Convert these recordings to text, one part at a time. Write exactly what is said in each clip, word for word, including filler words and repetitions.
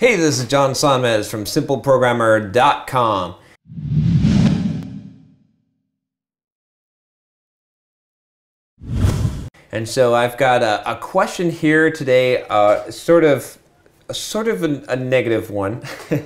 Hey, this is John Sonmez from Simple Programmer dot com. And so I've got a, a question here today, uh, sort of, sort of a, a negative one,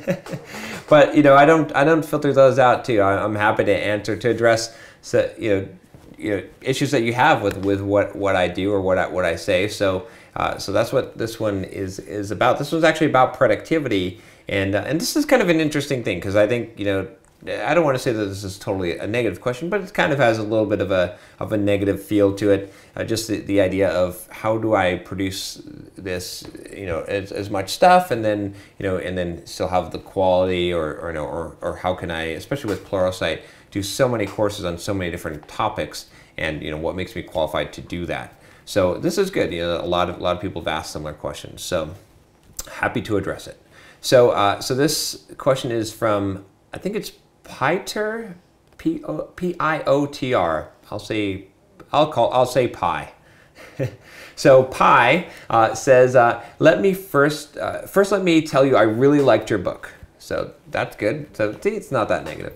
but you know I don't I don't filter those out too. I, I'm happy to answer to address so, you know you know issues that you have with with what what I do or what I, what I say. So uh, so that's what this one is is about. This one's actually about productivity, and uh, and this is kind of an interesting thing because I think you know. I don't want to say that this is totally a negative question, but it kind of has a little bit of a of a negative feel to it. Uh, just the, the idea of how do I produce this, you know, as, as much stuff, and then you know, and then still have the quality, or or, you know, or or how can I, especially with Pluralsight, do so many courses on so many different topics, and you know, what makes me qualified to do that. So this is good. You know, a lot of a lot of people have asked similar questions, so happy to address it. So uh, so this question is from, I think it's Piotr, P I O T R. I'll say, I'll call, I'll say Pi. So Pi uh, says, uh, let me first, uh, first let me tell you, I really liked your book. So that's good. So see, it's not that negative.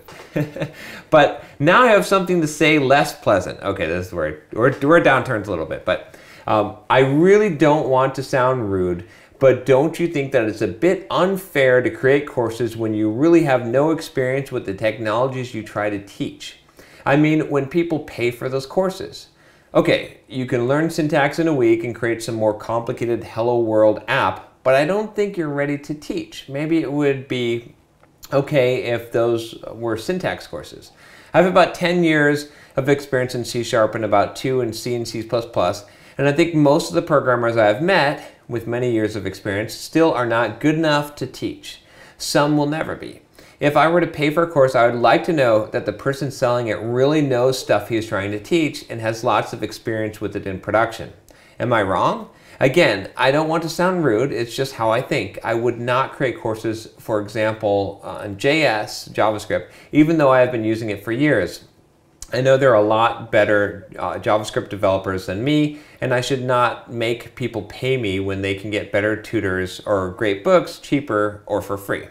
But now I have something to say less pleasant. Okay, this is where we're, we're downturns a little bit, but um, I really don't want to sound rude. But don't you think that it's a bit unfair to create courses when you really have no experience with the technologies you try to teach? I mean, when people pay for those courses. Okay, you can learn syntax in a week and create some more complicated Hello World app, but I don't think you're ready to teach. Maybe it would be okay if those were syntax courses. I have about ten years of experience in C Sharp and about two in C and C plus plus, and I think most of the programmers I've met with many years of experience still are not good enough to teach. Some will never be. If I were to pay for a course, I would like to know that the person selling it really knows stuff he is trying to teach and has lots of experience with it in production. Am I wrong? Again, I don't want to sound rude, it's just how I think. I would not create courses, for example, on J S, JavaScript, even though I have been using it for years. I know there are a lot better uh, JavaScript developers than me, and I should not make people pay me when they can get better tutors or great books cheaper or for free.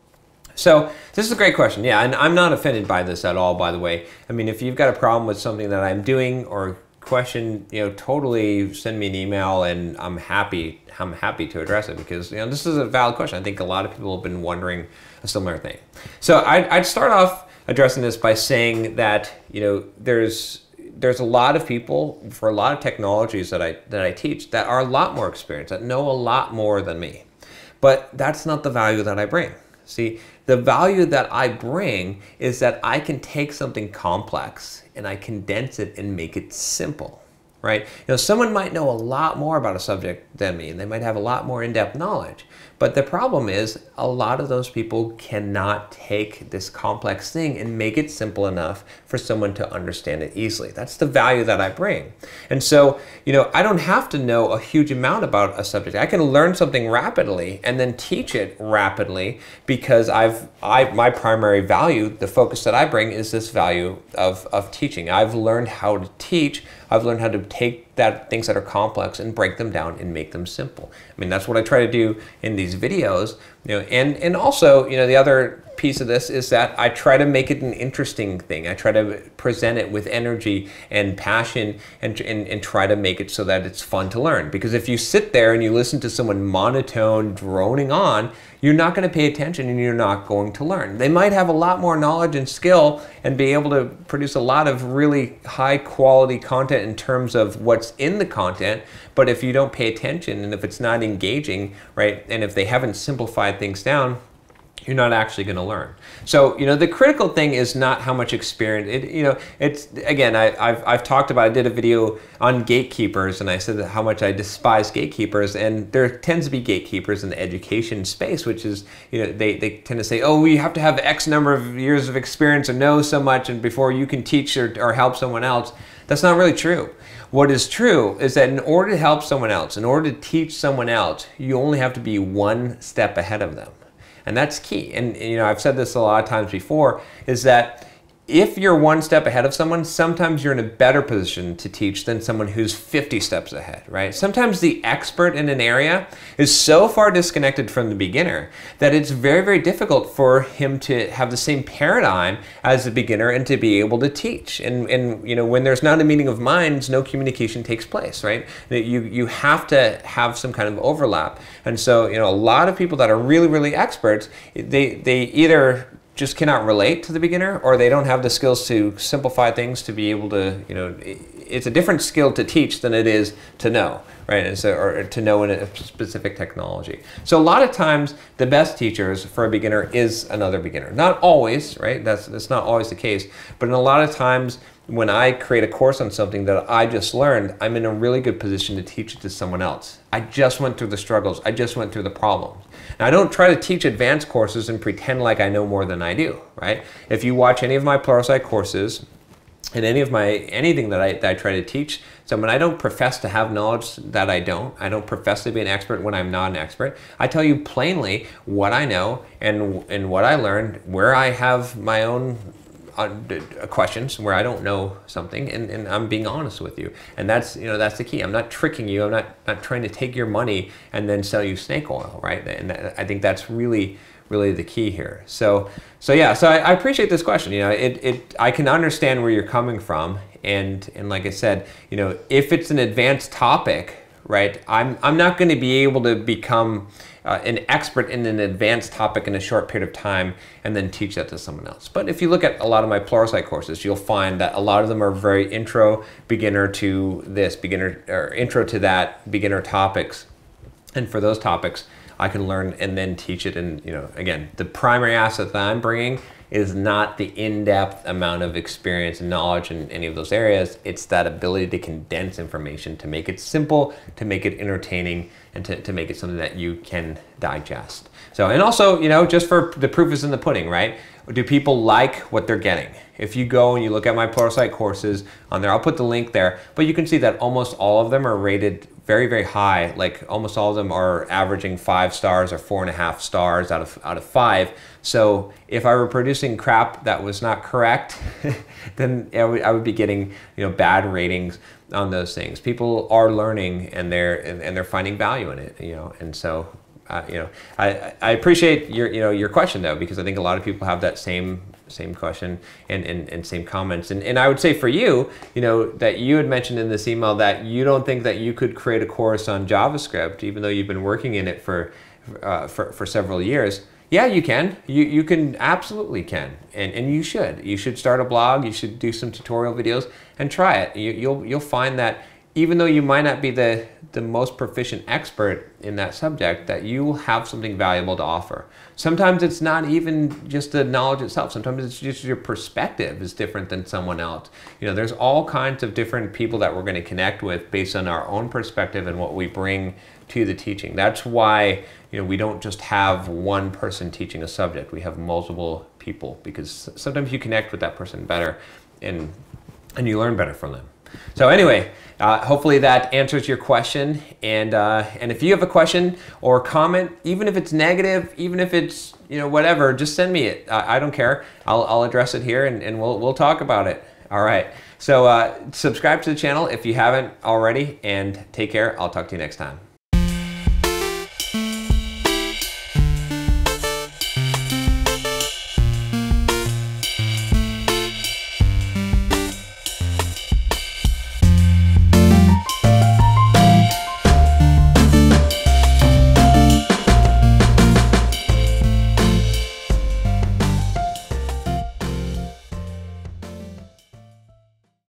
So this is a great question. Yeah, and I'm not offended by this at all, by the way. I mean, if you've got a problem with something that I'm doing or question, you know, totally send me an email, and I'm happy. I'm happy to address it because you know this is a valid question. I think a lot of people have been wondering a similar thing. So I'd, I'd start off addressing this by saying that you know there's there's a lot of people for a lot of technologies that I that I teach that are a lot more experienced, that know a lot more than me. But that's not the value that I bring. See, the value that I bring is that I can take something complex and I condense it and make it simple. Right? You know, someone might know a lot more about a subject than me, and they might have a lot more in-depth knowledge. But the problem is, a lot of those people cannot take this complex thing and make it simple enough for someone to understand it easily. That's the value that I bring. And so, you know, I don't have to know a huge amount about a subject. I can learn something rapidly and then teach it rapidly because I've, I, my primary value, the focus that I bring is this value of, of teaching. I've learned how to teach. I've learned how to take that things that are complex and break them down and make them simple. I mean, that's what I try to do in these videos. You know, and and also, you know, the other piece of this is that I try to make it an interesting thing. I try to present it with energy and passion, and, and, and try to make it so that it's fun to learn. Because if you sit there and you listen to someone monotone droning on, you're not going to pay attention and you're not going to learn. They might have a lot more knowledge and skill and be able to produce a lot of really high quality content in terms of what's in the content, but if you don't pay attention and if it's not engaging, right, and if they haven't simplified things down, you're not actually going to learn. So, you know, the critical thing is not how much experience, it, you know, it's, again, I, I've, I've talked about, I did a video on gatekeepers, and I said how much I despise gatekeepers, and there tends to be gatekeepers in the education space, which is, you know, they, they tend to say, oh, we have to have X number of years of experience or know so much and before you can teach or, or help someone else. That's not really true. What is true is that in order to help someone else, in order to teach someone else, you only have to be one step ahead of them. And that's key. And, you know, I've said this a lot of times before, is that if you're one step ahead of someone, sometimes you're in a better position to teach than someone who's fifty steps ahead, right? Sometimes the expert in an area is so far disconnected from the beginner that it's very, very difficult for him to have the same paradigm as the beginner and to be able to teach. And, and you know, when there's not a meeting of minds, no communication takes place, right? You, you have to have some kind of overlap. And so, you know, a lot of people that are really, really experts, they, they either just cannot relate to the beginner, or they don't have the skills to simplify things to be able to, you know, it's a different skill to teach than it is to know, right? And so, or to know in a specific technology. So a lot of times the best teachers for a beginner is another beginner. Not always, right? That's, that's not always the case, but in a lot of times when I create a course on something that I just learned, I'm in a really good position to teach it to someone else. I just went through the struggles. I just went through the problems. Now, I don't try to teach advanced courses and pretend like I know more than I do, right? If you watch any of my Pluralsight courses and any of my, anything that I, that I try to teach someone, I don't profess to have knowledge that I don't. I don't profess to be an expert when I'm not an expert. I tell you plainly what I know and, and what I learned, where I have my own Uh, questions where I don't know something, and, and I'm being honest with you, and that's, you know, that's the key. I'm not tricking you. I'm not not trying to take your money and then sell you snake oil, right? And I think that's really really the key here. So so yeah, so I, I appreciate this question. You know, it it I can understand where you're coming from, and and like I said, you know, if it's an advanced topic, right? I'm I'm not going to be able to become Uh, an expert in an advanced topic in a short period of time and then teach that to someone else. But if you look at a lot of my Pluralsight courses, you'll find that a lot of them are very intro, beginner to this, beginner, or intro to that, beginner topics. And for those topics, I can learn and then teach it. And, you know, again, the primary asset that I'm bringing is not the in-depth amount of experience and knowledge in any of those areas. It's that ability to condense information, to make it simple, to make it entertaining, and to, to make it something that you can digest. So, and also, you know, just for the proof is in the pudding, right? Do people like what they're getting? If you go and you look at my Pluralsight courses on there, I'll put the link there, but you can see that almost all of them are rated very, very high. Like almost all of them are averaging five stars or four and a half stars out of out of five. So if I were producing crap that was not correct, then I would, I would be getting, you know, bad ratings on those things. People are learning and they're and, and they're finding value in it, you know, and so uh, you know, I I appreciate your you know your question though, because I think a lot of people have that same same question and, and, and same comments. And, and I would say for you, you know, that you had mentioned in this email that you don't think that you could create a course on JavaScript, even though you've been working in it for, uh, for, for several years. Yeah, you can. You, you can, absolutely can. And, and you should. You should start a blog, you should do some tutorial videos and try it. You, you'll, you'll find that even though you might not be the, the most proficient expert in that subject, that you will have something valuable to offer. Sometimes it's not even just the knowledge itself. Sometimes it's just your perspective is different than someone else. You know, there's all kinds of different people that we're going to connect with based on our own perspective and what we bring to the teaching. That's why, you know, we don't just have one person teaching a subject. We have multiple people, because sometimes you connect with that person better and, and you learn better from them. So anyway, uh, hopefully that answers your question. And uh, and if you have a question or comment, even if it's negative, even if it's, you know, whatever, just send me it. I, I don't care. I'll, I'll address it here and, and we'll, we'll talk about it. All right. So uh, subscribe to the channel if you haven't already, and take care. I'll talk to you next time.